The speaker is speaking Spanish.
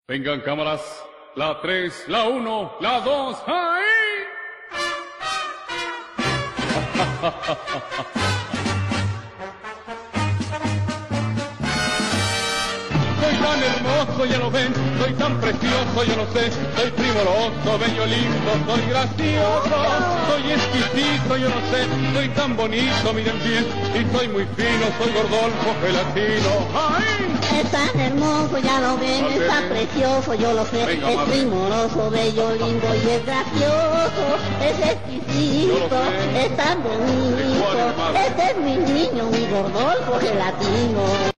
Vengan cámaras, la 3, la 1, la 2, ¡ahí! Soy tan hermoso, ya lo ven, soy tan precioso, yo no sé, soy primoroso, bello, lindo, soy gracioso, soy exquisito, yo no sé, soy tan bonito, miren bien, y soy muy fino, soy Gordolfo Gelatino. ¡Ay! Es tan hermoso, ya lo ven, es tan precioso, yo lo sé, Venga, es madre. primoroso, bello, lindo y es gracioso, es exquisito, es tan bonito, ¿Cuál es, madre? este es mi niño, mi Gordolfo Gelatino.